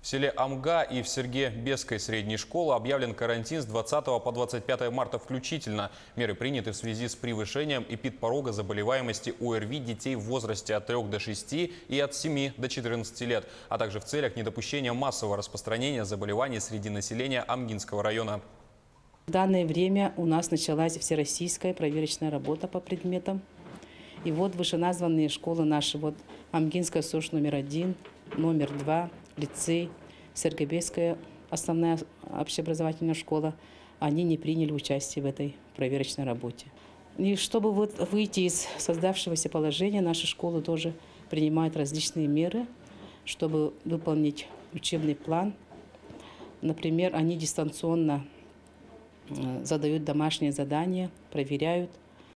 В селе Амга и в Сергеебесской средней школе объявлен карантин с 20 по 25 марта включительно. Меры приняты в связи с превышением эпидпорога заболеваемости ОРВИ детей в возрасте от 3 до 6 и от 7 до 14 лет, а также в целях недопущения массового распространения заболеваний среди населения Амгинского района. В данное время у нас началась всероссийская проверочная работа по предметам. И вот вышеназванные школы наши, вот Амгинская СОЖ номер 1, номер 2, лицей, Сергеебесская основная общеобразовательная школа, они не приняли участие в этой проверочной работе. И чтобы вот выйти из создавшегося положения, наши школы тоже принимают различные меры, чтобы выполнить учебный план. Например, они дистанционно задают домашние задания, проверяют